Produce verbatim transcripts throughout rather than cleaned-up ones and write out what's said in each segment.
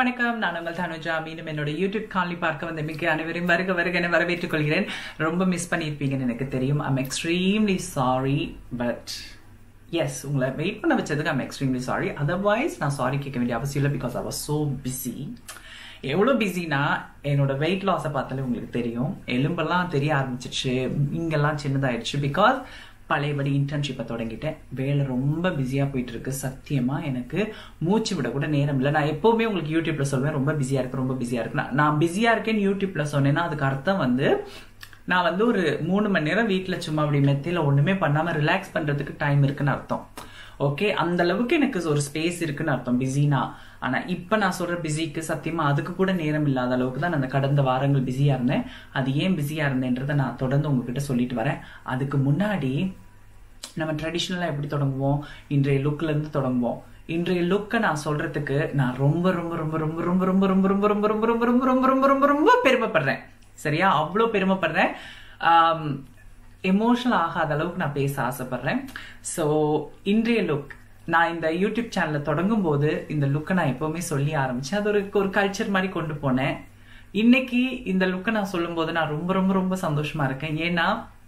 வணக்கம் நான் உங்கள் தனுஜா மீண்டும் என்னோட யூடியூப் காணொளி பார்க்க வந்த மிக்க அனைவரையும் வருக வருக என வரவேற்றுக் கொள்கிறேன். ரொம்ப மிஸ் பண்ணியிருப்பீங்கன்னு எனக்கு தெரியும். I'm extremely sorry, but yes உங்களை வெயிட் பண்ண வச்சதுக்கு ஐம் எக்ஸ்ட்ரீம்லி சாரி. அதர்வைஸ் நான் சாரி கேட்க வேண்டிய அவசியம் இல்லை, because I was so busy. எவ்வளோ பிஸினா என்னோட வெயிட் லாஸை பார்த்தாலே உங்களுக்கு தெரியும். எலும்பெல்லாம் தெரிய ஆரம்பிச்சிருச்சு, இங்கெல்லாம் சின்னதாயிடுச்சு. பிகாஸ் பழையபடி இன்டர்ன்ஷிப்பை தொடங்கிட்டேன். வேலை ரொம்ப பிஸியாக போயிட்டு இருக்கு. சத்தியமா எனக்கு மூச்சு விட கூட நேரம் இல்லை. நான் எப்பவுமே உங்களுக்கு யூடியூப்ல சொல்வேன் ரொம்ப பிஸியா இருக்கு ரொம்ப பிஸியா இருக்கு. நான் பிஸியா இருக்கேன்னு யூடியூப்ல சொன்னேன்னா அதுக்கு அர்த்தம் வந்து நான் வந்து ஒரு மூணு மணி நேரம் வீட்டுல சும்மா அப்படி மெத்தையில ஒண்ணுமே பண்ணாம ரிலாக்ஸ் பண்றதுக்கு டைம் இருக்குன்னு அர்த்தம். ஓகே, அந்த அளவுக்கு எனக்கு ஒரு ஸ்பேஸ் இருக்குன்னு அர்த்தம் பிஸினா. ஆனா இப்ப நான் சொல்ற பிஸிக்கு சத்தியமா அதுக்கு கூட நேரம் இல்லாத அளவுக்கு தான் நான் கடந்த வாரங்கள் பிஸியா இருந்தேன். அது ஏன் பிஸியா இருந்தேன்றதை நான் தொடர்ந்து உங்ககிட்ட சொல்லிட்டு வரேன். அதுக்கு முன்னாடி நம்ம ட்ரெடிஷ்னலா எப்படி தொடங்குவோம், இன்றைய லுக்ல இருந்து தொடங்குவோம். இன்றைய லுக்கை நான் சொல்றதுக்கு நான் ரொம்ப ரொம்ப ரொம்ப ரொம்ப ரொம்ப ரொம்ப ரொம்ப ரொம்ப ரொம்ப ரொம்ப ரொம்ப ரொம்ப ரொம்ப ரொம்ப ரொம்ப ரொம்ப பெருமைப்படுறேன். சரியா, அவ்வளோ பெருமைப்படுறேன். எமோஷனல் ஆகாத அளவுக்கு நான் பேச ஆசைப்படுறேன். ஸோ இன்றைய லுக் நான் இந்த யூடியூப் சேனலை தொடங்கும் போது இந்த லுக்கை நான் எப்பவுமே சொல்லி ஆரம்பிச்சேன். அது ஒரு ஒரு கல்ச்சர் மாதிரி கொண்டு போனேன். இன்னைக்கு இந்த லுக்கை நான் சொல்லும் போது நான் ரொம்ப ரொம்ப ரொம்ப சந்தோஷமா இருக்கேன். ஏன்னா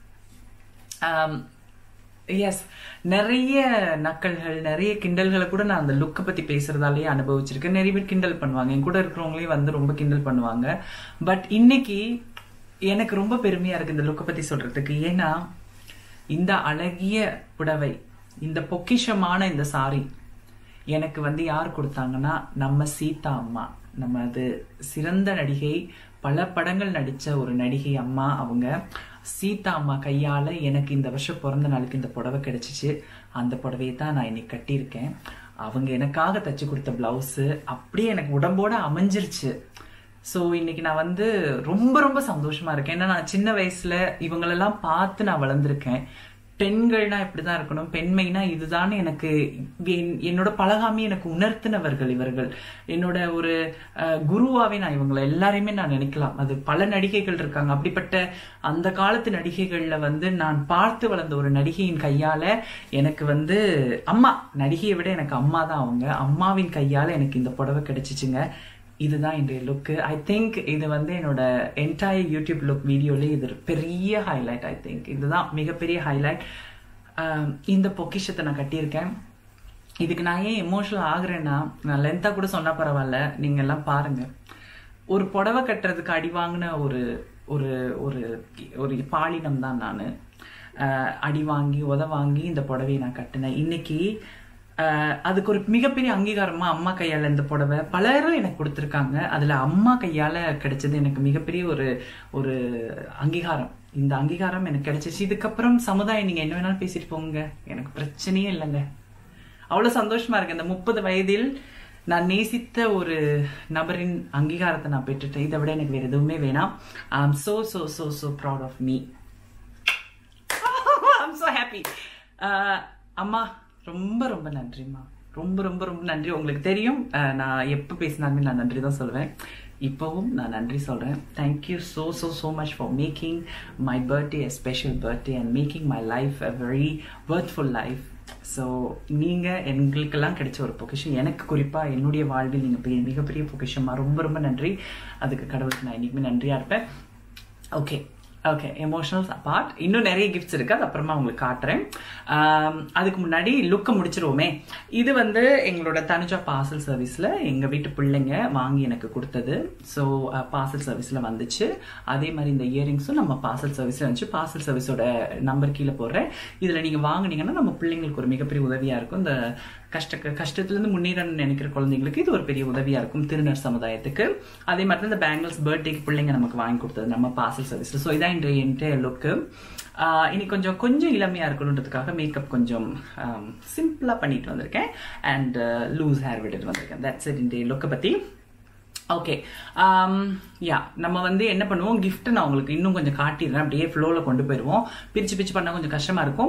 எஸ் நிறைய நக்கல்கள் நிறைய கிண்டல்களை கூட நான் அந்த லுக்கை பத்தி பேசுறதாலேயே அனுபவிச்சிருக்கேன். நிறைய பேர் கிண்டல் பண்ணுவாங்க, என் கூட இருக்கிறவங்களே வந்து ரொம்ப கிண்டல் பண்ணுவாங்க. பட் இன்னைக்கு எனக்கு ரொம்ப பெருமையா இருக்கு இந்த லுக்கை பத்தி சொல்றதுக்கு. ஏன்னா இந்த அழகிய புடவை, இந்த பொக்கிஷமான இந்த சாரி எனக்கு வந்து யார் கொடுத்தாங்கன்னா நம்ம சீதா அம்மா. நம்ம அது சிறந்த நடிகை, பல படங்கள் நடிச்ச ஒரு நடிகை அம்மா. அவங்க சீதா அம்மா கையால எனக்கு இந்த வருஷம் பிறந்த நாளுக்கு இந்த புடவை கிடைச்சிச்சு. அந்த புடவையை தான் நான் இன்னைக்கு கட்டியிருக்கேன். அவங்க எனக்காக தச்சு கொடுத்த பிளவுஸு அப்படியே எனக்கு உடம்போட அமைஞ்சிருச்சு. ஸோ இன்னைக்கு நான் வந்து ரொம்ப ரொம்ப சந்தோஷமா இருக்கேன். ஏன்னா நான் சின்ன வயசுல இவங்களெல்லாம் பார்த்து நான் வளர்ந்துருக்கேன். பெண்கள்னா இப்படிதான் இருக்கணும், பெண்மைனா இதுதான் எனக்கு என்னோட பழகாமி எனக்கு உணர்த்தினவர்கள் இவர்கள். என்னோட ஒரு குருவாவே நான் இவங்களை எல்லாரையுமே நான் நினைக்கலாம். அது பல நடிகைகள் இருக்காங்க. அப்படிப்பட்ட அந்த காலத்து நடிகைகள்ல வந்து நான் பார்த்து வளர்ந்த ஒரு நடிகையின் கையால எனக்கு வந்து அம்மா, நடிகையை விட எனக்கு அம்மா தான் அவங்க. அம்மாவின் கையால எனக்கு இந்த புடவை கிடைச்சிச்சுங்க. இதுதான் இன்றைய லுக்கு. ஐ திங்க் இது வந்து என்னோட என்டையர் யூடியூப் லுக் வீடியோல இது பெரிய ஹைலைட். ஐ திங்க் இதுதான் மிகப்பெரிய ஹைலைட். இந்த பொக்கிஷத்தை நான் கட்டியிருக்கேன். இதுக்கு நான் ஏன் எமோஷனல் ஆகுறேன்னா, நான் லென்த்தா கூட சொன்னா பரவாயில்ல, நீங்க எல்லாம் பாருங்க. ஒரு புடவை கட்டுறதுக்கு அடி வாங்கின ஒரு ஒரு ஒரு பாலினம் தான் நான். அடி வாங்கி உத வாங்கி இந்த புடவையை நான் கட்டினேன். இன்னைக்கு அதுக்கு ஒரு மிகப்பெரிய அங்கீகாரமா அம்மா கையால இந்த புடவை பலரும் எனக்கு கொடுத்துருக்காங்க. அதுல அம்மா கையால கிடைச்சது எனக்கு மிகப்பெரிய ஒரு ஒரு அங்கீகாரம். இந்த அங்கீகாரம் எனக்கு கிடைச்சிச்சு. இதுக்கப்புறம் சமுதாயம் நீங்க என்ன வேணாலும் பேசிட்டு போங்க, எனக்கு பிரச்சனையே இல்லைங்க. அவ்வளவு சந்தோஷமா இருக்கு. இந்த முப்பது வயதில் நான் நேசித்த ஒரு நபரின் அங்கீகாரத்தை நான் பெற்றுட்டேன். இதை விட எனக்கு வேற எதுவுமே வேணாம். I am so so so so proud of me. I am so happy. அம்மா ரொம்ப ரொம்ப நன்றிம்மா, ரொம்ப ரொம்ப ரொம்ப நன்றி. உங்களுக்கு தெரியும் நான் எப்போ பேசினாலுமே நான் நன்றி தான் சொல்லுவேன். இப்போவும் நான் நன்றி சொல்கிறேன். Thank you so so so much for making my birthday a special birthday and making my life a very worthful life. So நீங்கள் எங்களுக்கெல்லாம் கிடைச்ச ஒரு பொக்கிஷன், எனக்கு குறிப்பாக என்னுடைய வாழ்வில் நீங்கள் மிகப்பெரிய பொக்கிஷமா. ரொம்ப ரொம்ப நன்றி. அதுக்கு கடவுளுக்கு நான் என்றைக்குமே நன்றியாக இருப்பேன். ஓகே ஓகே, எமோஷனல்ஸ் அப்பார்ட், இன்னும் நிறைய கிஃப்ட்ஸ் இருக்கு, அது அப்புறமா உங்களுக்கு காட்டுறேன். அதுக்கு முன்னாடி லுக்கை முடிச்சிருவோமே. இது வந்து எங்களோட தனுஜா பார்சல் சர்வீஸ்ல எங்க வீட்டு பிள்ளைங்க வாங்கி எனக்கு கொடுத்தது. ஸோ பார்சல் சர்வீஸ்ல வந்துச்சு. அதே மாதிரி இந்த இயரிங்ஸும் நம்ம பார்சல் சர்வீஸ்ல வந்துச்சு. பார்சல் சர்வீஸோட நம்பர் கீழே போடுறேன். இதுல நீங்க வாங்கினீங்கன்னா நம்ம பிள்ளைங்களுக்கு ஒரு மிகப்பெரிய உதவியா இருக்கும். இந்த கஷ்ட கஷ்டத்திலிருந்து முன்னேறணும்னு நினைக்கிற குழந்தைங்களுக்கு இது ஒரு பெரிய உதவியா இருக்கும், திருநர் சமுதாயத்துக்கு. அதே மாதிரி இந்த பேங்கிள்ஸ் பர்த்டேக்கு பிள்ளைங்க நமக்கு வாங்கி கொடுத்தது நம்ம பார்சல் சர்வீஸ்ல. ஸோ இதான் இன்றைய என்டையர் லுக்கு. இன்னைக்கு கொஞ்சம் கொஞ்சம் இளமையா இருக்கணுன்றதுக்காக மேக்கப் கொஞ்சம் சிம்பிளா பண்ணிட்டு வந்திருக்கேன் அண்ட் லூஸ் ஹேர் விட்டுட்டு வந்திருக்கேன். தட்ஸ் இட் இன்றைய லுக்கை பத்தி. ஓகே, யா நம்ம வந்து என்ன பண்ணுவோம், கிஃப்ட் நான் உங்களுக்கு இன்னும் கொஞ்சம் காட்டிடுறேன், அப்படியே ஃப்ளோல கொண்டு போயிடுவோம். பிரிச்சு பிரிச்சு பண்ணா கொஞ்சம் கஷ்டமா இருக்கும்.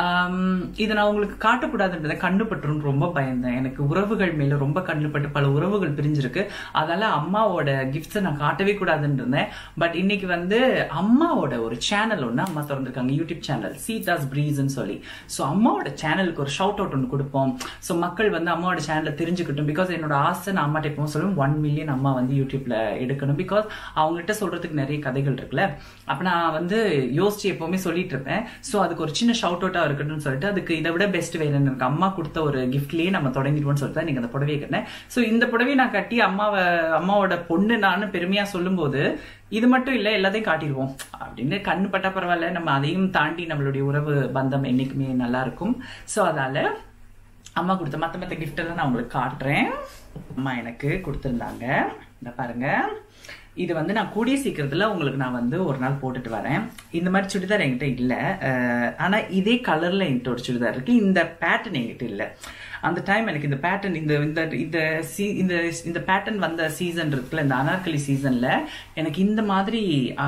இதை நான் உங்களுக்கு காட்டக்கூடாதுன்றதை கண்டுபட்டுரும் ரொம்ப பயந்தேன். எனக்கு உறவுகள் மேல ரொம்ப கண்டுபட்டு பல உறவுகள் பிரிஞ்சிருக்கு. அதால அம்மாவோட கிஃப்ட்ஸை நான் காட்டவே கூடாதுன்னு இருந்தேன். பட் இன்னைக்கு வந்து அம்மாவோட ஒரு சேனல் ஒன்று அம்மா திறந்திருக்காங்க, யூடியூப் சேனல் சீதாஸ் பிரீஸ்ன்னு சொல்லி. ஸோ அம்மாவோட சேனலுக்கு ஒரு ஷவுட் அவுட் ஒன்று கொடுப்போம். ஸோ மக்கள் வந்து அம்மாவோட சேனலை தெரிஞ்சுக்கிட்டும். பிகாஸ் என்னோட ஆசை நான் அம்மாட்ட எப்பவும் சொல்லுவேன், ஒன் மில்லியன் அம்மா வந்து யூடியூப்ல எடுக்கணும். பிகாஸ் அவங்ககிட்ட சொல்றதுக்கு நிறைய கதைகள் இருக்குல்ல. அப்ப நான் வந்து யோசிச்சு எப்பவுமே சொல்லிட்டு இருப்பேன். சோ அதுக்கு ஒரு சின்ன ஷவுட் அவுட்டா இருக்கட்டும்னு சொல்லிட்டு அதுக்கு இதை விட பெஸ்ட் வேற எனக்கு அம்மா கொடுத்த ஒரு கிஃப்ட்லயே நம்ம தொடங்கிடுவோம்னு சொல்லிட்டு நீங்க அந்த புடவையை கட்டினேன். சோ இந்த புடவையை நான் கட்டி அம்மாவை அம்மாவோட பொண்ணு நான் பெருமையா சொல்லும் போது இது மட்டும் இல்ல எல்லாத்தையும் காட்டிடுவோம் அப்படின்னு கண்ணு பட்டா பரவாயில்ல, நம்ம அதையும் தாண்டி நம்மளுடைய உறவு பந்தம் என்னைக்குமே நல்லா இருக்கும். சோ அதால அம்மா கொடுத்த மத்த மத்த கிஃப்ட் எல்லாம் நான் உங்களுக்கு காட்டுறேன். அம்மா எனக்கு கொடுத்துருந்தாங்க, இந்த பாருங்க. இது வந்து நான் கூடிய சீக்கிரத்துல உங்களுக்கு நான் வந்து ஒரு நாள் போட்டுட்டு வரேன். இந்த மாதிரி சுடிதார் என்கிட்ட இல்லை, ஆனா இதே கலர்ல என்கிட்ட ஒரு சுடிதார் இருக்கு. இந்த பேட்டர்ன் என்கிட்ட இல்லை. அந்த டைம் எனக்கு இந்த பேட்டர்ன் இந்த இந்த இந்த இந்த பேட்டர்ன் வந்த சீசன் இருக்குல்ல, இந்த அனார்கலி சீசன்ல எனக்கு இந்த மாதிரி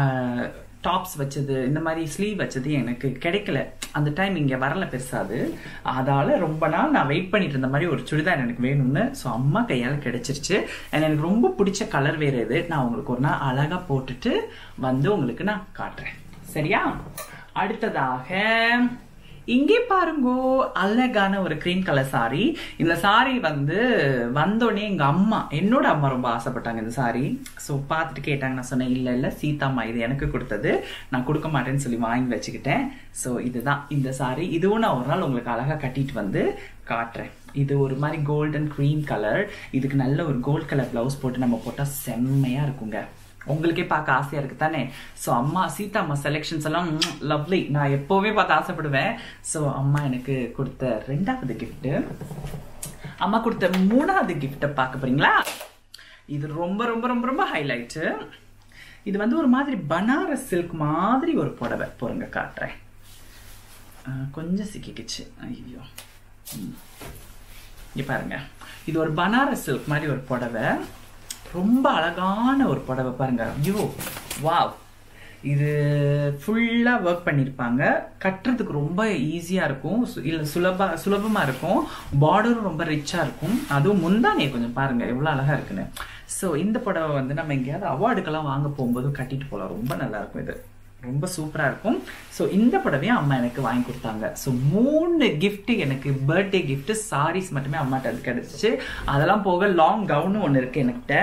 டாப்ஸ் வச்சது, இந்த மாதிரி ஸ்லீவ் வச்சது எனக்கு கிடைக்கல. அந்த டைம் இங்க வரல பெருசாது. அதால ரொம்ப நாள் நான் வெயிட் பண்ணிட்டு இருந்த மாதிரி ஒரு சுடிதார் எனக்கு வேணும்னு ஸோ அம்மா கையால் கிடைச்சிருச்சு. எனக்கு ரொம்ப பிடிச்ச கலர் வேற இது. நான் உங்களுக்கு ஒரு நாள் அழகா போட்டுட்டு வந்து உங்களுக்கு நான் காட்டுறேன், சரியா? அடுத்ததாக இங்கே பாருங்கோ, அழகான ஒரு கிரீம் கலர் சாரி. இந்த சாரி வந்து வந்தோடனே எங்க அம்மா, என்னோட அம்மா ரொம்ப ஆசைப்பட்டாங்க இந்த சாரி. ஸோ பார்த்துட்டு கேட்டாங்க. நான் சொன்னேன், இல்ல இல்ல சீதாம்மா இது எனக்கு கொடுத்தது, நான் கொடுக்க மாட்டேன்னு சொல்லி வாங்கி வச்சுக்கிட்டேன். ஸோ இதுதான் இந்த சாரி. இதுவும் நான் ஒரு நாள் உங்களுக்கு அழகா கட்டிட்டு வந்து காட்டுறேன். இது ஒரு மாதிரி கோல்டன் கிரீம் கலர். இதுக்கு நல்ல ஒரு கோல்ட் கலர் பிளவுஸ் போட்டு நம்ம போட்டா செம்மையா இருக்குங்க. உங்களுக்கே பார்க்க ஆசையா இருக்கு தானே? ஸோ அம்மா சீதா அம்மா செலெக்ஷன்ஸ் எல்லாம் லவ்லி. நான் எப்பவுமே பார்த்து ஆசைப்படுவேன். ஸோ அம்மா எனக்கு கொடுத்த ரெண்டாவது கிஃப்ட், அம்மா கொடுத்த மூணாவது கிஃப்ட பார்க்க போறீங்களா? இது ரொம்ப ரொம்ப ரொம்ப ரொம்ப ஹைலைட். இது வந்து ஒரு மாதிரி பனாரஸ் சில்க் மாதிரி ஒரு புடவை. போறங்க காட்டுறேன். கொஞ்சம் சிக்கிக்குச்சு, ஐயோ. இங்க பாருங்க, இது ஒரு பனாரஸ் சில்க் மாதிரி ஒரு புடவை. ரொம்ப அழகான ஒரு புடவை பாருங்க. ஐயோ வாவ். இது ஃபுல்லா ஒர்க் பண்ணிருப்பாங்க. கட்டுறதுக்கு ரொம்ப ஈஸியா இருக்கும், இல்ல சுலபா சுலபமா இருக்கும். பார்டரும் ரொம்ப ரிச்சா இருக்கும். அதுவும் முந்தானே கொஞ்சம் பாருங்க எவ்வளவு அழகா இருக்குன்னு. ஸோ இந்த புடவை வந்து நம்ம எங்கேயாவது அவார்டுக்கெல்லாம் வாங்க போகும்போது கட்டிட்டு போகலாம். ரொம்ப நல்லா இருக்கும், இது ரொம்ப சூப்பரா இருக்கும். ஸோ இந்த புடவையும் அம்மா எனக்கு வாங்கி கொடுத்தாங்க. ஸோ மூணு கிஃப்ட் எனக்கு பர்த்டே கிஃப்ட் சாரீஸ் மட்டுமே அம்மாட்ட அது கிடைச்சிச்சு. அதெல்லாம் போக லாங் கவுன் ஒன்று இருக்கு என்கிட்ட.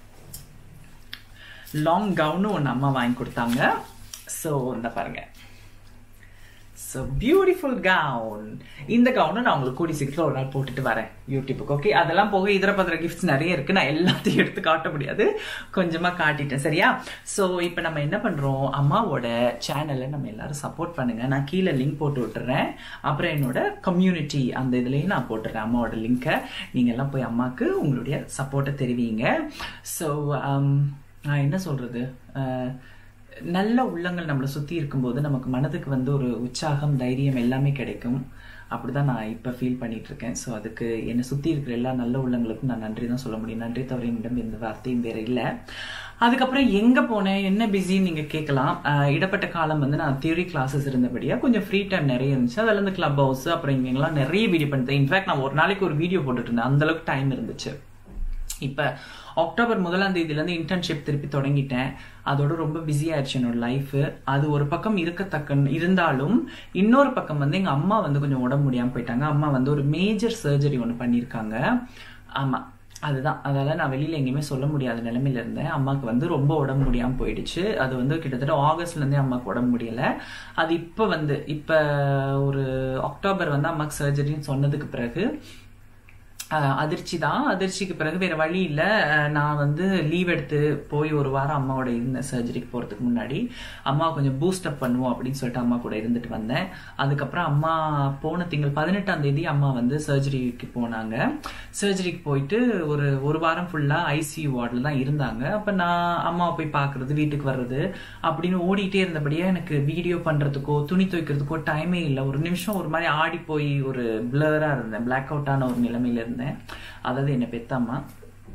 லாங் கவுன் ஒன்று அம்மா வாங்கி கொடுத்தாங்க. ஸோ இந்த பாருங்க, ஸோ பியூட்டிஃபுல் கவுன். இந்த கவுனை நான் உங்களுக்கு கூடி சீக்கிரம் ஒரு நாள் போட்டுட்டு வரேன் யூடியூபுக்கு. ஓகே, அதெல்லாம் போக இதர பத்திர கிஃப்ட்ஸ் நிறைய இருக்கு. நான் எல்லாத்தையும் எடுத்து காட்ட முடியாது, கொஞ்சமா காட்டிட்டேன், சரியா? ஸோ இப்போ நம்ம என்ன பண்றோம், அம்மாவோட சேனலை நம்ம எல்லாரும் சப்போர்ட் பண்ணுங்க. நான் கீழே லிங்க் போட்டு விட்டுறேன். அப்புறம் என்னோட கம்யூனிட்டி அந்த இதுலயும் நான் போட்டுறேன் அம்மாவோட லிங்கை. நீங்க எல்லாம் போய் அம்மாவுக்கு உங்களுடைய சப்போர்ட்டை தெரிவிங்க. ஸோ நான் என்ன சொல்றது, நல்ல உள்ளங்கள் நம்மளை சுத்தி இருக்கும்போது நமக்கு மனதுக்கு வந்து ஒரு உற்சாகம், தைரியம் எல்லாமே கிடைக்கும். அப்படிதான் நான் இப்ப ஃபீல் பண்ணிட்டு இருக்கேன். ஸோ அதுக்கு என்னை சுத்தி இருக்கிற எல்லா நல்ல உள்ளங்களுக்கும் நான் நன்றி தான் சொல்ல முடியும். நன்றி தவிர என்னிடம் எந்த வார்த்தையும் வேற இல்லை. அதுக்கப்புறம் எங்க போனேன், என்ன பிஸின்னு நீங்க கேட்கலாம். இடப்பட்ட காலம் வந்து நான் தியரி கிளாஸஸ் இருந்தபடியா கொஞ்சம் ஃப்ரீ டைம் நிறைய இருந்துச்சு. அதில் இருந்து கிளப் ஹவுஸ் அப்புறம் இவங்கெல்லாம் நிறைய வீடியோ பண்ணிட்டேன். இன்ஃபேக்ட் நான் ஒரு நாளைக்கு ஒரு வீடியோ போட்டுட்டு இருந்தேன், அந்த அளவுக்கு டைம் இருந்துச்சு. இப்ப அக்டோபர் முதலாம் தேதியில இருந்து இன்டர்ன்ஷிப் திருப்பி தொடங்கிட்டேன். அதோட ரொம்ப பிஸி ஆயிடுச்சு என்னோட லைஃப். அது ஒரு பக்கம் இருக்கத்தக்க இருந்தாலும் இன்னொரு பக்கம் வந்து எங்க அம்மா வந்து கொஞ்சம் உடம்பு முடியாம போயிட்டாங்க. அம்மா வந்து ஒரு மேஜர் சர்ஜரி ஒன்று பண்ணியிருக்காங்க. ஆமா, அதுதான். அதால நான் வெளியில எங்கேயுமே சொல்ல முடியாத நிலைமையில இருந்தேன். அம்மாவுக்கு வந்து ரொம்ப உடம்பு முடியாம போயிடுச்சு. அது வந்து கிட்டத்தட்ட ஆகஸ்ட்ல இருந்தே அம்மாவுக்கு உடம்பு முடியல. அது இப்ப வந்து இப்ப ஒரு அக்டோபர் வந்து அம்மாவுக்கு சர்ஜரின்னு சொன்னதுக்கு பிறகு அதிர்ச்சி தான். அதிர்ச்சிக்கு பிறகு வேற வழி இல்லை. நான் வந்து லீவ் எடுத்து போய் ஒரு வாரம் அம்மாவோட இருந்தேன். சர்ஜரிக்கு போறதுக்கு முன்னாடி அம்மா கொஞ்சம் பூஸ்ட் அப் பண்ணுவோம் அப்படின்னு சொல்லிட்டு அம்மா கூட இருந்துட்டு வந்தேன். அதுக்கப்புறம் அம்மா போன திங்கள் பதினெட்டாம் தேதி அம்மா வந்து சர்ஜரிக்கு போனாங்க. சர்ஜரிக்கு போயிட்டு ஒரு ஒரு வாரம் ஃபுல்லா ஐசியூ வார்டில் தான் இருந்தாங்க. அப்ப நான் அம்மாவை போய் பாக்குறது, வீட்டுக்கு வர்றது அப்படின்னு ஓடிட்டே இருந்தபடியா எனக்கு வீடியோ பண்றதுக்கோ துணி துவைக்கிறதுக்கோ டைமே இல்லை. ஒரு நிமிஷம் ஒரு மாதிரி ஆடி போய் ஒரு பிளரா இருந்தேன், பிளாக் அவுட்டான ஒரு நிலைமையில இருந்தேன். அதாவது என்ன பெத்தம்மா.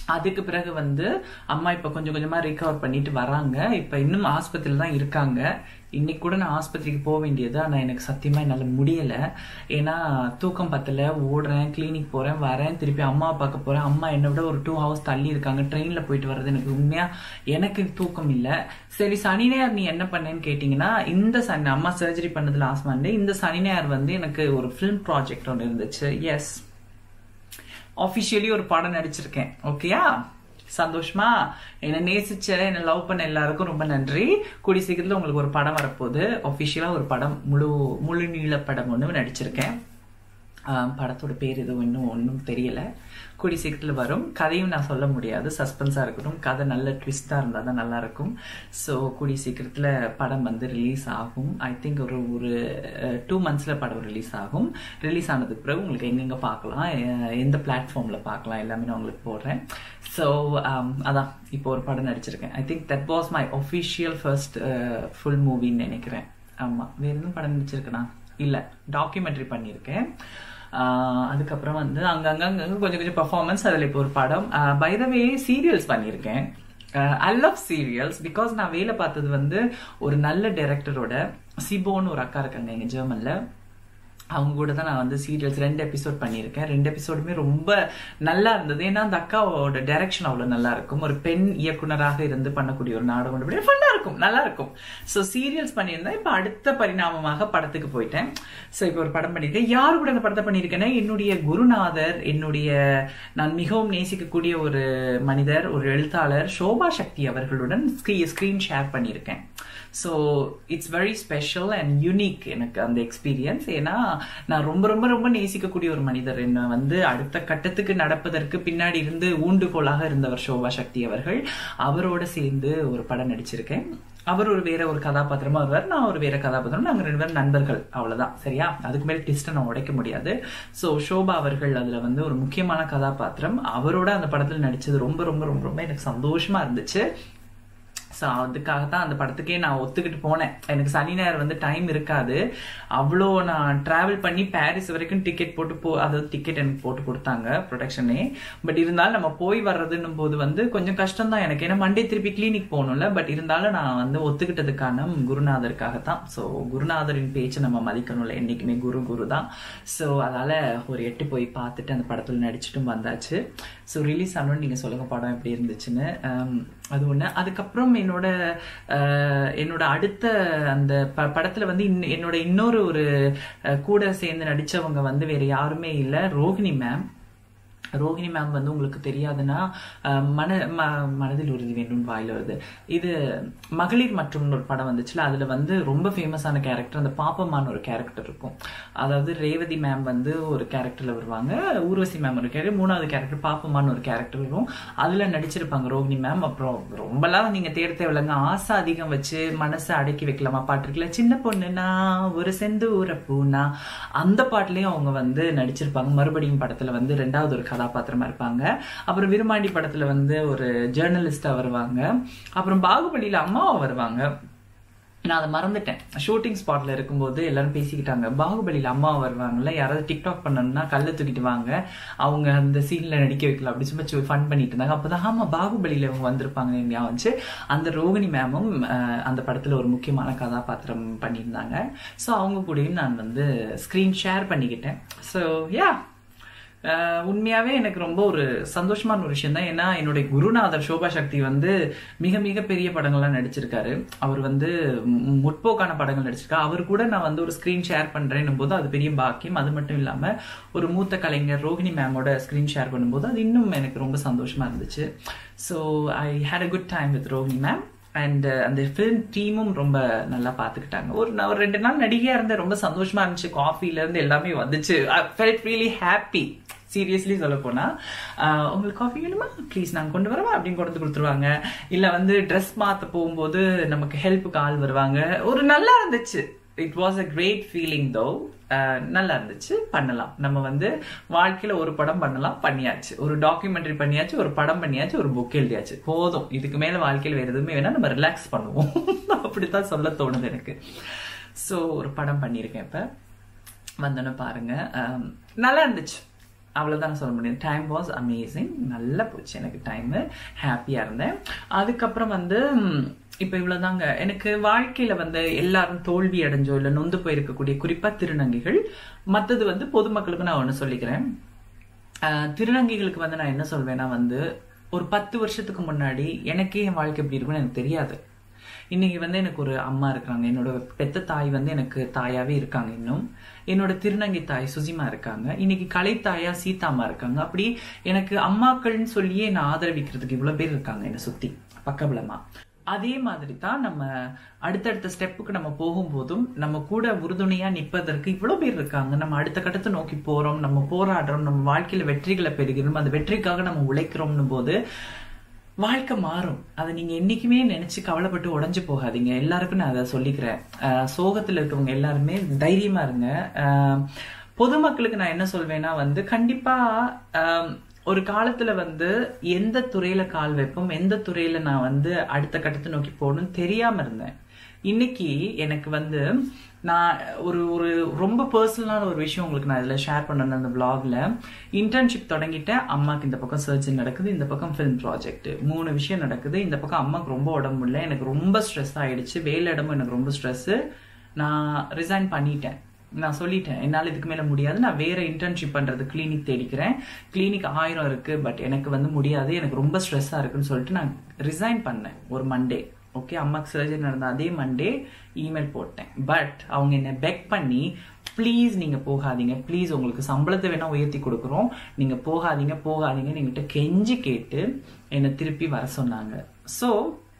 அதுக்கு பிறகு வந்து அம்மா இப்ப கொஞ்சம் கொஞ்சமா ரிகவர் பண்ணிட்டு வராங்க. இப்ப இன்னும் ஆஸ்பத்திரியில தான் இருக்காங்க. இன்னைக்கு கூட நான் ஆஸ்பத்திரிக்கு போக வேண்டியது, ஆனா எனக்கு சத்தியமா என்னால முடியல. ஏன்னா தூக்கம் பத்தல, ஓடுறேன், கிளினிக் போறேன், வரேன், திருப்பி அம்மா பார்க்க போறேன். அம்மா என்னை விட ஒரு டூ ஹவர்ஸ் தள்ளி இருக்காங்க. ட்ரெயின்ல போயிட்டு வர்றது எனக்கு உண்மையா எனக்கு தூக்கம் இல்ல. சரி, சனி ஞாயிறு நீ என்ன பண்ணேன்னு கேட்டீங்கன்னா, இந்த சனி அம்மா சர்ஜரி பண்ணது லாஸ்ட் மண்டே, இந்த சனி ஞாயிறு வந்து எனக்கு ஒரு ஃபிலிம் ப்ராஜெக்ட் ஒன்று இருந்துச்சு. எஸ், ஆஃபிஷியலி ஒரு படம் நடிச்சிருக்கேன். ஓகேயா, சந்தோஷமா? என்னை நேசிச்ச, என்னை லவ் பண்ண எல்லாருக்கும் ரொம்ப நன்றி. கூடிய சீக்கிரத்துல உங்களுக்கு ஒரு படம் வரப்போகுது. ஆஃபிஷியலா ஒரு படம், முழு முழு நீள படம் ஒன்று நடிச்சிருக்கேன். படத்தோட பேர் எதுவும் இன்னும் ஒன்றும் தெரியல. கூடிய சீக்கிரத்தில் வரும். கதையும் நான் சொல்ல முடியாது, சஸ்பென்ஸாக இருக்கட்டும். கதை நல்ல ட்விஸ்டாக இருந்தால் தான் நல்லா இருக்கும். ஸோ கூடிய சீக்கிரத்தில் படம் வந்து ரிலீஸ் ஆகும். ஐ திங்க் ஒரு ஒரு டூ மந்த்ஸில் படம் ரிலீஸ் ஆகும். ரிலீஸ் ஆனதுக்கு பிறகு உங்களுக்கு எங்கெங்கே பார்க்கலாம், எந்த பிளாட்ஃபார்மில் பார்க்கலாம் எல்லாமே நான் உங்களுக்கு போடுறேன். ஸோ அதான் இப்போ ஒரு படம் நடிச்சிருக்கேன். I think that was my official first full மூவின்னு நினைக்கிறேன். ஆமாம், வேறு எதுவும் படம் நடிச்சிருக்கேனா? இல்லை, டாக்குமெண்ட்ரி பண்ணியிருக்கேன். அதுக்கப்புறம் வந்து அங்கங்க கொஞ்சம் கொஞ்சம் பர்ஃபார்மன்ஸ். அதில் இப்போ ஒரு படம். பை த வே, சீரியல்ஸ் பண்ணியிருக்கேன். ஐ லவ் சீரியல்ஸ் பிகாஸ் நான் வேலை பார்த்தது வந்து ஒரு நல்ல டைரக்டரோட. சிபோன்னு ஒரு அக்கா இருக்காங்க எங்க ஜெர்மன்ல. அவங்க கூட தான் நான் வந்து சீரியல்ஸ் ரெண்டு எபிசோட் பண்ணியிருக்கேன். ரெண்டு எபிசோடுமே ரொம்ப நல்லா இருந்தது. ஏன்னா அந்த அக்காவோட டைரக்ஷன் அவ்வளோ நல்லா இருக்கும். ஒரு பெண் இயக்குனராக இருந்து பண்ணக்கூடிய ஒரு நாடகம் ஃபன்னா இருக்கும், நல்லா இருக்கும். ஸோ சீரியல்ஸ் பண்ணியிருந்தேன். இப்போ அடுத்த பரிணாமமாக படத்துக்கு போயிட்டேன். ஸோ இப்போ ஒரு படம் பண்ணியிருக்கேன். யாரு கூட அந்த படத்தை பண்ணியிருக்கேன்னா, என்னுடைய குருநாதர், என்னுடைய நான் மிகவும் நேசிக்கக்கூடிய ஒரு மனிதர், ஒரு எழுத்தாளர் ஷோபா சக்தி அவர்களுடன் ஸ்க்ரீன் ஷேர் பண்ணியிருக்கேன். So it's very special and unique எனக்கு அந்த எக்ஸ்பீரியன்ஸ். ஏன்னா நான் ரொம்ப ரொம்ப ரொம்ப நேசிக்கக்கூடிய ஒரு மனிதர். என்ன வந்து அடுத்த கட்டத்துக்கு நடப்பதற்கு பின்னாடி இருந்து ஊண்டுகோலாக இருந்தவர் ஷோபா சக்தி அவர்கள். அவரோட சேர்ந்து ஒரு படம் நடிச்சிருக்கேன். அவர் ஒரு வேற ஒரு கதாபாத்திரமா வருவார், நான் ஒரு வேற கதாபாத்திரம். நாங்கள் ரெண்டு பேரும் நண்பர்கள், அவ்வளவுதான். சரியா, அதுக்கு மேல ட்விஸ்ட்டை நான் உடைக்க முடியாது. ஸோ ஷோபா அவர்கள் அதுல வந்து ஒரு முக்கியமான கதாபாத்திரம். அவரோட அந்த படத்துல நடிச்சது ரொம்ப ரொம்ப ரொம்ப ரொம்ப எனக்கு சந்தோஷமா இருந்துச்சு. ஸோ அதுக்காகத்தான் அந்த படத்துக்கே நான் ஒத்துக்கிட்டு போனேன். எனக்கு சனி ஞாயிறு வந்து டைம் இருக்காது. அவ்வளோ நான் டிராவல் பண்ணி பாரிஸ் வரைக்கும் டிக்கெட் போட்டு போ அதாவது டிக்கெட் எனக்கு போட்டு கொடுத்தாங்க ப்ரொடக்ஷனே. பட் இருந்தாலும் நம்ம போய் வர்றதுன்னும் போது வந்து கொஞ்சம் கஷ்டம் தான் எனக்கு. ஏன்னா மண்டே திருப்பி கிளினிக் போகணும்ல. பட் இருந்தாலும் நான் வந்து ஒத்துக்கிட்டதுக்கான குருநாதருக்காகத்தான். ஸோ குருநாதரின் பேச்சு நம்ம மதிக்கணும்ல, என்னைக்குமே குரு குரு தான். ஸோ அதால ஒரு எட்டு போய் பார்த்துட்டு அந்த படத்தில் நடிச்சுட்டும் வந்தாச்சு. ஸோ ரிலீஸ் ஆனோன்னு நீங்கள் சொல்லுங்க படம் எப்படி இருந்துச்சுன்னு. அது ஒன்று. அதுக்கப்புறம் என்னோட என்னோட அடுத்த அந்த படத்துல வந்து என்னோட இன்னொரு ஒரு கூட சேர்ந்து நடிச்சவங்க வந்து வேற யாருமே இல்லை, ரோஹிணி மேம். ரோஹிணி மேம் வந்து உங்களுக்கு தெரியாதுன்னா, மன மனதில் உறுதி வேண்டும் வாயில வருது, இது மகளிர் மற்றும் ஒரு படம் வந்துச்சுல, அதுல வந்து ரொம்ப ஃபேமஸான கேரக்டர் அந்த பாப்பம்மான ஒரு கேரக்டர் இருக்கும். அதாவது ரேவதி மேம் வந்து ஒரு கேரக்டர்ல வருவாங்க, ஊர்வசி மேம் ஒரு கேரக்டர், மூணாவது கேரக்டர் பாப்பம்மான ஒரு கேரக்டர் வரும். அதுல நடிச்சிருப்பாங்க ரோஹிணி மேம். அப்புறம் ரொம்பலாம் நீங்க தேட தேவையில்லைங்க, ஆசை அதிகம் வச்சு மனசை அடக்கி வைக்கலாமா பாட்டு இருக்குல்ல, சின்ன பொண்ணுனா ஒரு செந்து ஊர பூனா, அந்த பாட்டுலயும் அவங்க வந்து நடிச்சிருப்பாங்க. மறுபடியும் படத்துல வந்து ரெண்டாவது ஒரு கதாபாத்திரமா இருப்பாங்க. அப்புறம் விருமாண்டி படத்துல வந்து ஒரு ஜேர்னலிஸ்டா வருவாங்க. அப்புறம் பாகுபலியில அம்மாவா வருவாங்க. நான் அதை மறந்துட்டேன். ஷூட்டிங் ஸ்பாட்ல இருக்கும்போது எல்லாரும் பேசிக்கிட்டாங்க, பாகுபலியில அம்மா வருவாங்கல்ல, யாராவது டிக்டாக் பண்ணணும்னா கல்ல தூக்கிட்டு வாங்க, அவங்க அந்த சீன்ல நடிக்க வைக்கலாம் அப்படி சும்மா ஃபன் பண்ணிட்டு இருந்தாங்க. அப்பதான் ஆமா பாகுபலியில இவங்க வந்திருப்பாங்க ஞாபகம். அந்த ரோகிணி மேமும் அந்த படத்துல ஒரு முக்கியமான கதாபாத்திரம் பண்ணியிருந்தாங்க. ஸோ அவங்க கூடயும் நான் வந்து ஸ்கிரீன் ஷேர் பண்ணிக்கிட்டேன். ஸோ யா, உண்மையாவே எனக்கு ரொம்ப ஒரு சந்தோஷமான ஒரு விஷயம் தான். ஏன்னா என்னுடைய குருநாதர் ஷோபா சக்தி வந்து மிக மிக பெரிய படங்கள்லாம் நடிச்சிருக்காரு. அவர் வந்து முற்போக்கான படங்கள் நடிச்சிருக்காரு. அவர் கூட நான் வந்து ஒரு ஸ்கிரீன் ஷேர் பண்றேன்னும் போது அது பெரிய பாக்கியம். அது மட்டும் இல்லாம ஒரு மூத்த கலைஞர் ரோஹிணி மேமோட ஸ்கிரீன் ஷேர் பண்ணும்போது அது இன்னும் எனக்கு ரொம்ப சந்தோஷமா இருந்துச்சு. So I had a good time with Rohini ma'am. And அந்த ஃபிலிம் டீமும் ரொம்ப நல்லா பார்த்துக்கிட்டாங்க. ஒரு ஒரு ரெண்டு நாள் நடிகையா இருந்தேன், ரொம்ப சந்தோஷமா இருந்துச்சு. காஃபில இருந்து எல்லாமே வந்துச்சு. I felt really happy. Seriously சொல்ல போனா, உங்களுக்கு காஃபி வேணுமா ப்ளீஸ் நாங்கள் கொண்டு வரவா அப்படின்னு கொண்டு கொடுத்துருவாங்க. இல்லை வந்து ட்ரெஸ் மாற்ற போகும்போது நமக்கு ஹெல்ப்புக்கு ஆள் வருவாங்க. ஒரு நல்லா இருந்துச்சு. It was a great feeling though. நல்லா இருந்துச்சு. பண்ணலாம், நம்ம வந்து வாழ்க்கையில ஒரு படம் பண்ணலாம், பண்ணியாச்சு. ஒரு டாக்குமெண்ட்ரி பண்ணியாச்சு, ஒரு படம் பண்ணியாச்சு, ஒரு புக் எழுதியாச்சு, போதும். இதுக்கு மேல வாழ்க்கையில் வேற எதுவுமே வேணா, நம்ம ரிலாக்ஸ் பண்ணுவோம். அப்படித்தான் சொல்ல தோணுது எனக்கு. ஸோ ஒரு படம் பண்ணியிருக்கேன். இப்ப வந்தோன்னு பாருங்க, நல்லா இருந்துச்சு. அவ்வளவுதான் சொல்ல முடியும். Time was amazing. நல்லா போச்சு எனக்கு டைமு. ஹாப்பியா இருந்தேன். அதுக்கப்புறம் வந்து இப்ப இவ்வளவுதாங்க. எனக்கு வாழ்க்கையில வந்து எல்லாரும் தோல்வி அடைஞ்சோ இல்ல நொந்து போயிருக்கக்கூடிய குறிப்பா திருநங்கைகள், மத்தது வந்து பொதுமக்களுக்கு நான் ஒண்ணு சொல்லிக்கிறேன். அஹ் திருநங்கைகளுக்கு வந்து நான் என்ன சொல்வேன்னா வந்து, ஒரு பத்து வருஷத்துக்கு முன்னாடி எனக்கே என் வாழ்க்கை எப்படி இருக்குன்னு எனக்கு தெரியாது. இன்னைக்கு வந்து எனக்கு ஒரு அம்மா இருக்கிறாங்க. என்னோட பெத்த தாய் வந்து எனக்கு தாயாவே இருக்காங்க. இன்னும் என்னோட திருநங்கை தாய் சுசிமா இருக்காங்க. இன்னைக்கு கலை தாயா சீதா அம்மா இருக்காங்க. அப்படி எனக்கு அம்மாக்கள்னு சொல்லியே என்ன ஆதரவிக்கிறதுக்கு இவ்வளவு பேர் இருக்காங்க என்னை சுத்தி பக்கபலமா. அதே மாதிரி தான் நம்ம அடுத்தடுத்த ஸ்டெப்புக்கு நம்ம போகும்போதும் நம்ம கூட உறுதுணையா நிற்பதற்கு இவ்வளவு பேர் இருக்காங்க. நம்ம அடுத்த கட்டத்தை நோக்கி போறோம், நம்ம போராடுறோம், நம்ம வாழ்க்கையில வெற்றிகளை பெறுகிறோம், அந்த வெற்றிக்காக நம்ம உழைக்கிறோம்னு போது வாழ்க்கை மாறும். அதை நீங்க என்னைக்குமே நினைச்சு கவலைப்பட்டு உடஞ்சு போகாதீங்க. எல்லாருக்கும் நான் அதை சொல்லிக்கிறேன். அஹ் சோகத்துல இருக்கவங்க எல்லாருமே தைரியமா இருங்க. அஹ் பொதுமக்களுக்கு நான் என்ன சொல்வேன்னா வந்து, கண்டிப்பா அஹ் ஒரு காலத்துல வந்து எந்த துறையில கால் வைப்போம், எந்த துறையில நான் வந்து அடுத்த கட்டத்தை நோக்கி போகணும்னு தெரியாம இருந்தேன். இன்னைக்கு எனக்கு வந்து நான் ஒரு ஒரு ரொம்ப பர்சனலான ஒரு விஷயம் உங்களுக்கு நான் இதுல ஷேர் பண்ணேன். அந்த பிளாக்ல இன்டர்ன்ஷிப் தொடங்கிட்டேன். அம்மாக்கு இந்த பக்கம் சர்ஜரி நடக்குது, இந்த பக்கம் ஃபிலிம் ப்ராஜெக்ட், மூணு விஷயம் நடக்குது. இந்த பக்கம் அம்மாக்கு ரொம்ப உடம்பு இல்லை, எனக்கு ரொம்ப ஸ்ட்ரெஸ் ஆயிடுச்சு, வேலை இடமும் எனக்கு ரொம்ப ஸ்ட்ரெஸ். நான் ரிசைன் பண்ணிட்டேன். நான் சொல்லிட்டேன் என்னால் இதுக்கு மேல முடியாது, நான் வேற இன்டர்ன்ஷிப் பண்றது கிளினிக் தேடிக்கிறேன். கிளினிக் ஆயிரம் இருக்கு, பட் எனக்கு வந்து முடியாது, எனக்கு ரொம்ப ஸ்ட்ரெஸ்ஸா இருக்குன்னு சொல்லிட்டு நான் ரிசைன் பண்ணேன் ஒரு மண்டே. ஓகே, அம்மாக்கு சர்ஜரி நடந்த அதே மண்டே இமெயில் போட்டேன். பட் அவங்க என்ன பெக் பண்ணி, ப்ளீஸ் நீங்க போகாதீங்க, ப்ளீஸ் உங்களுக்கு சம்பளத்தை வேணா உயர்த்தி கொடுக்குறோம், நீங்க போகாதீங்க போகாதீங்க என்கிட்ட கெஞ்சி கேட்டு என்னை திருப்பி வர சொன்னாங்க. ஸோ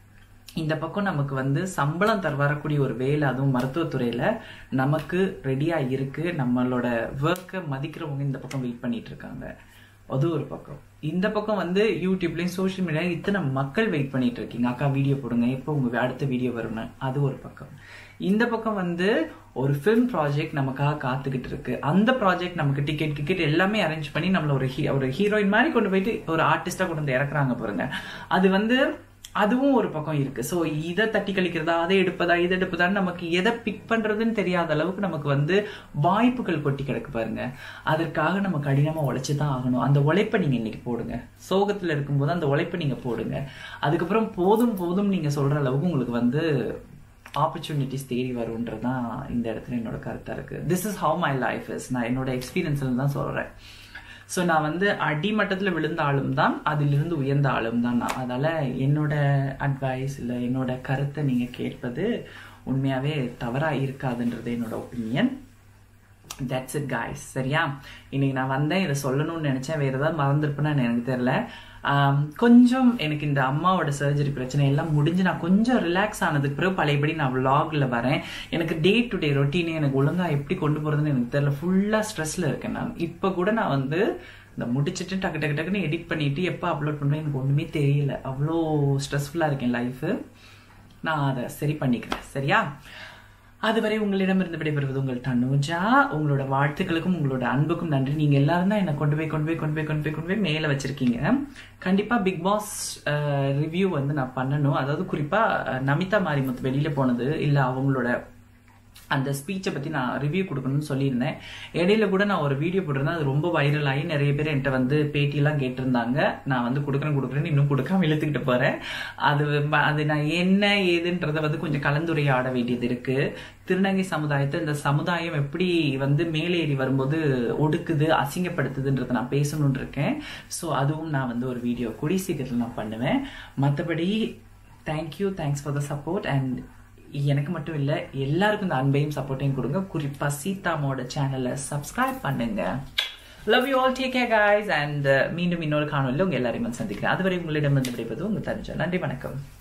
இந்த பக்கம் நமக்கு வந்து சம்பளம் தர வரக்கூடிய ஒரு வேலை, அதுவும் மருத்துவத்துறையில நமக்கு ரெடியா இருக்கு. நம்மளோட ஒர்க்கை மதிக்கிறவங்க இந்த பக்கம் வெயிட் பண்ணிட்டு இருக்காங்க. அது ஒரு பக்கம். இந்த பக்கம் வந்து யூடியூப்லயும் சோசியல் மீடியாலையும் இத்தனை மக்கள் வெயிட் பண்ணிட்டு இருக்கீங்க, அக்கா வீடியோ போடுங்க, எப்போ உங்க அடுத்த வீடியோ வரும்னு. அது ஒரு பக்கம். இந்த பக்கம் வந்து ஒரு ஃபிலிம் ப்ராஜெக்ட் நமக்காக காத்துக்கிட்டு இருக்கு. அந்த ப்ராஜெக்ட் நமக்கு டிக்கெட் டிக்கெட் எல்லாமே அரேஞ்ச் பண்ணி நம்மள ஒரு ஒரு ஹீரோயின் மாதிரி கொண்டு போயிட்டு ஒரு ஆர்டிஸ்டா கொண்டு வந்து இறக்குறாங்க பாருங்க. அது வந்து அதுவும் ஒரு பக்கம் இருக்கு. சோ இதை தட்டி கழிக்கிறதா, அதை எடுப்பதா, இதை எடுப்பதான்னு நமக்கு எதை பிக் பண்றதுன்னு தெரியாத அளவுக்கு நமக்கு வந்து வாய்ப்புகள் கொட்டி கிடக்கு பாருங்க. அதற்காக நம்ம கடினமா உழைச்சுதான் ஆகணும். அந்த உழைப்பை நீங்க இன்னைக்கு போடுங்க. சோகத்துல இருக்கும்போது அந்த உழைப்பை நீங்க போடுங்க. அதுக்கப்புறம் போதும் போதும் நீங்க சொல்ற அளவுக்கு உங்களுக்கு வந்து ஆப்பர்ச்சுனிட்டிஸ் தேடி வரும்ன்றதான் இந்த இடத்துல என்னோட கருத்தா இருக்கு. This is how my life is. நான் என்னோட எக்ஸ்பீரியன்ஸ்ல தான் சொல்றேன். ஸோ நான் வந்து அடிமட்டத்தில் விழுந்த ஆளும் தான், அதிலிருந்து உயர்ந்த ஆளும் தான் நான். அதனால என்னோட அட்வைஸ் இல்லை என்னோட கருத்தை நீங்க கேட்பது உண்மையாவே தவறா இருக்காதுன்றது என்னோட ஒப்பீனியன். That's it guys. சரியா, இன்னைக்கு நான் வந்தேன், இதை சொல்லணும்னு நினைச்சேன், வேற ஏதாவது மறந்துருப்பேன்னு எனக்கு தெரியல. கொஞ்சம் எனக்கு இந்த அம்மாவோட சர்ஜரி பிரச்சனை எல்லாம் முடிஞ்சு நான் கொஞ்சம் ரிலாக்ஸ் ஆனதுக்கு பிறகு பழையபடி நான் விளாக்ல வரேன். எனக்கு டே டு டே ரொட்டீனே எனக்கு ஒழுங்கா எப்படி கொண்டு போறதுன்னு எனக்கு தெரியல. ஃபுல்லா ஸ்ட்ரெஸ்ல இருக்கேன் நான். இப்ப கூட நான் வந்து இந்த முடிச்சுட்டு டக்கு டக்கு டக்குன்னு எடிட் பண்ணிட்டு எப்போ அப்லோட் பண்ணுவேன் எனக்கு ஒண்ணுமே தெரியல. அவ்வளோ ஸ்ட்ரெஸ்ஃபுல்லா இருக்கேன் லைஃப். நான் அதை சரி பண்ணிக்கிறேன். சரியா, அதுவரை உங்களிடமிருந்து விடைபெறுவது உங்கள் தனுஜா. உங்களோட வாழ்த்துக்களுக்கும் உங்களோட அன்புக்கும் நன்றி. நீங்க எல்லாரும் தான் என்ன கொண்டு போய் கொண்டு போய் கொண்டு போய் கொண்டு போய் கொண்டு போய் மேல வச்சிருக்கீங்க. கண்டிப்பா பிக் பாஸ் ரிவ்யூ வந்து நான் பண்ணணும். அதாவது குறிப்பா நமிதா மாரிமுத்து வெளியில போனது இல்ல அவங்களோட அந்த ஸ்பீச்சை பத்தி நான் ரிவ்யூ கொடுக்கணும்னு சொல்லியிருந்தேன். இடையில கூட நான் ஒரு வீடியோ போட்டிருந்தேன், அது ரொம்ப வைரல் ஆகி நிறைய பேர் என்கிட்ட வந்து பேட்டியெல்லாம் கேட்டிருந்தாங்க. நான் வந்து கொடுக்குறேன் கொடுக்குறேன்னு இன்னும் கொடுக்காம இழுத்துக்கிட்டு போறேன். அது அது நான் என்ன ஏதுன்றதை வந்து கொஞ்சம் கலந்துரையாட வேண்டியது இருக்கு. திருநங்கை சமுதாயத்தை இந்த சமுதாயம் எப்படி வந்து மேலேறி வரும்போது ஒடுக்குது, அசிங்கப்படுத்துதுன்றதை நான் பேசணும்னு இருக்கேன். ஸோ அதுவும் நான் வந்து ஒரு வீடியோ கூடிய சீக்கிரத்தில் நான் பண்ணுவேன். மற்றபடி thank you, thanks for the support. And எனக்கு மட்டும் இல்ல எல்லாருக்கும் இந்த அன்பையும் சப்போர்ட்டையும் கொடுங்க. குறிப்பா சீதாமோட சேனலை சப்ஸ்கிரைப் பண்ணுங்க. Love you all, take care guys. And மீண்டும் இன்னொரு காணொலியில் உங்க எல்லாரையும் சந்திக்கிறேன். அதுவரை உங்களிடம் வந்து விடைபெறுவது உங்க தனுஜா. நன்றி, வணக்கம்.